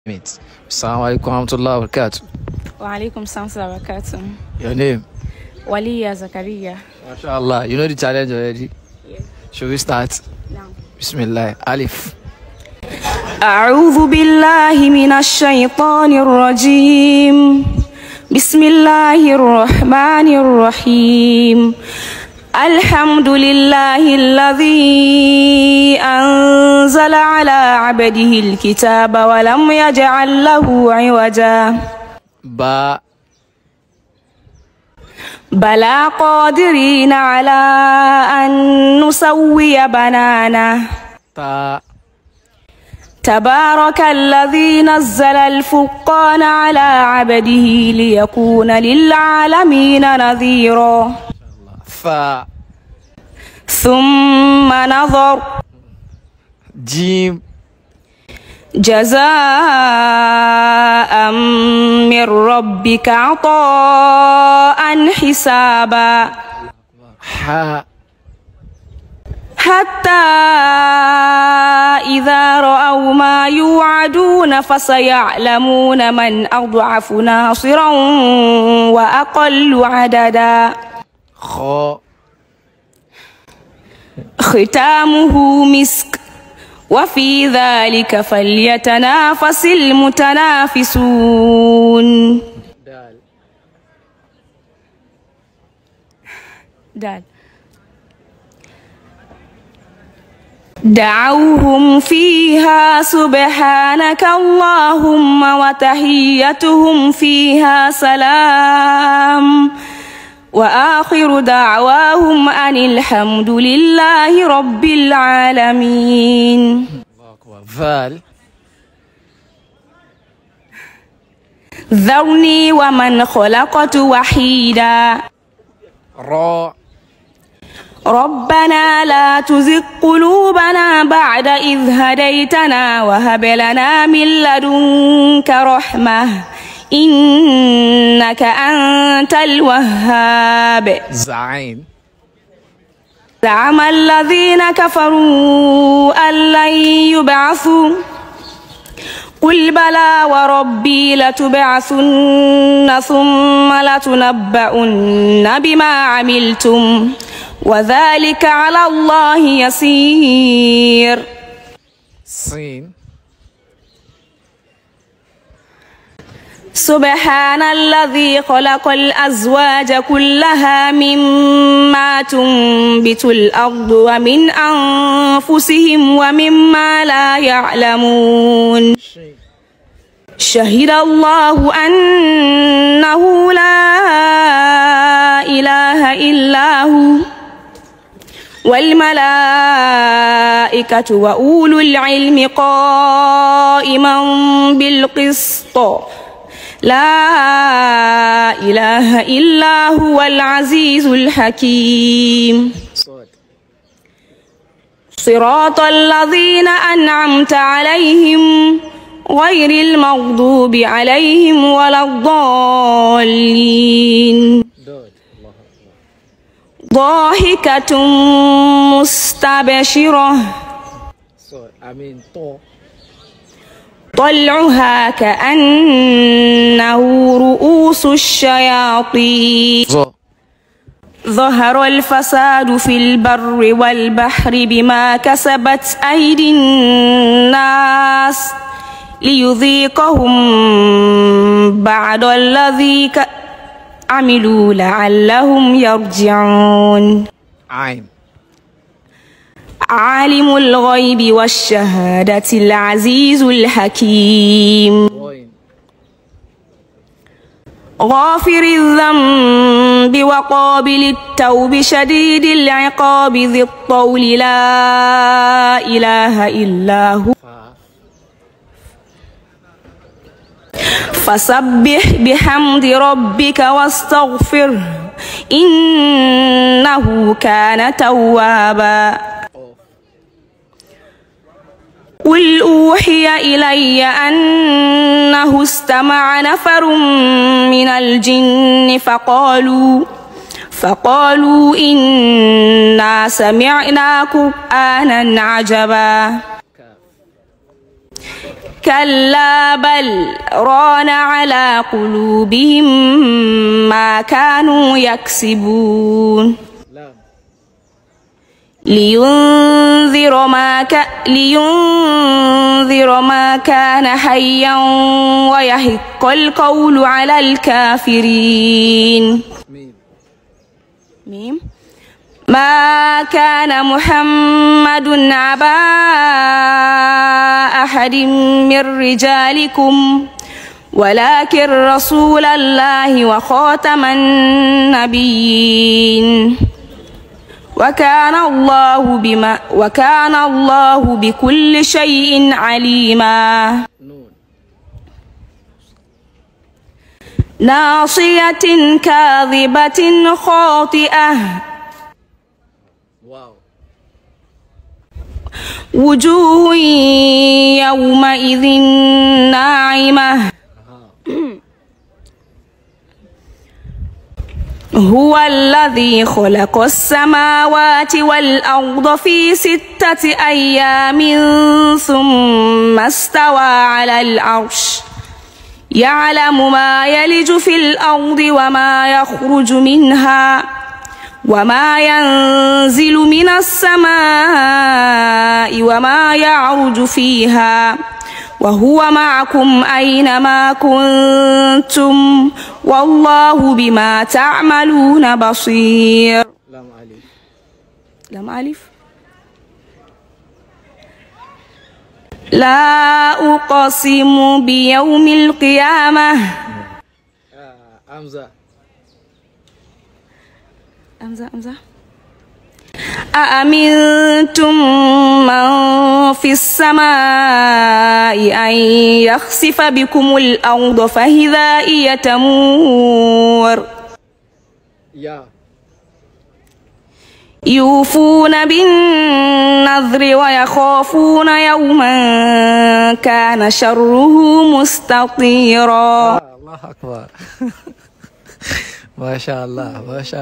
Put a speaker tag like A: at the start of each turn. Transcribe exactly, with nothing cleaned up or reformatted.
A: Assalamu alaikum warahmatullahi wabarakatuh.
B: Wa alaikum salam wa barakatuh.
A: Your name?
B: Waliya Zakaria.
A: MashaAllah. You know the challenge already?
B: Yes.
A: Should we start?
B: No.
A: Bismillah. Alif.
B: أعوذ بالله من الشيطان الرجيم. بسم الله الرحمن الرحيم. الحمد لله الذي أنزل على عبده الكتاب ولم يجعل له عوجا.
A: با
B: بلى قادرين على أن نسوي بنانه.
A: تا
B: تبارك الذي نزل الفرقان على عبده ليكون للعالمين نذيرا.
A: فا
B: ثم نظر.
A: جيم
B: جزاء من ربك عطاء حسابا.
A: حا
B: حتى إذا رأوا ما يوعدون فسيعلمون من أضعف ناصرا وأقل عددا.
A: خو
B: ختامه مسك وفي ذلك فليتنافس المتنافسون.
A: دال
B: دال دعوهم فيها سبحانك اللهم وتحيتهم فيها سلام وآخر دعواهم أن الحمد لله رب العالمين.
A: فال
B: ذرني ومن خلقت وحيدا.
A: را
B: ربنا لا تزغ قلوبنا بعد إذ هديتنا وهب لنا من لدنك رحمة إنك أنت الوهاب.
A: زعين
B: زعم الذين كفروا أن لن يبعثوا قل بلى وربي لتبعثن ثم لتنبؤن بما عملتم وذلك على الله يسير.
A: سين
B: سبحان الذي خلق الأزواج كلها مما تنبت الأرض ومن أنفسهم ومما لا يعلمون. شهد الله أنه لا إله إلا هو والملائكة وأولو العلم قائما بالقسط لا إله إلا هو العزيز الحكيم. صراط الذين أنعمت عليهم غير المغضوب عليهم ولا الضالين. ضاحكة مستبشرة طلعها كأنه رؤوس الشياطين. ظهر الفساد في البر والبحر بما كسبت أيدي الناس ليذيقهم بعض الذي عملوا لعلهم يرجعون.
A: عين
B: عالم الغيب والشهادة العزيز الحكيم. غافر الذنب وقابل التوب شديد العقاب ذي الطول لا إله إلا هو فسبح بحمد ربك واستغفره إنه كان توابا. قل أوحي إلي أنه استمع نفر من الجن فقالوا فقالوا إنا سمعنا قرآنا عجبا كلا بل ران على قلوبهم ما كانوا يكسبون لينذر ما ك... لينذر ما كان حيا ويحق القول على الكافرين. ميم. ما كان محمد أبا أحد من رجالكم ولكن رسول الله وخاتم النبيين وكان الله بما وكان الله بكل شيء عليما. ناصية كاذبة خاطئة وجوه يومئذ ناعمة هو الذي خلق السماوات والأرض في ستة أيام ثم استوى على العرش يعلم ما يلج في الأرض وما يخرج منها وما ينزل من السماء وما يعرج فيها وهو معكم أينما كنتم والله بما تعملون بصير. لام ألف. لام ألف. لا أقسم بيوم القيامة.
A: أمزة.
B: أمزة أمزة. أأمنتم من في السماء أن يخسف بكم الأرض فإذا هي تمور.
A: يا.
B: يوفون بالنذر ويخافون يوما كان شره مستطيرا.
A: الله أكبر. ما شاء الله ما شاء الله.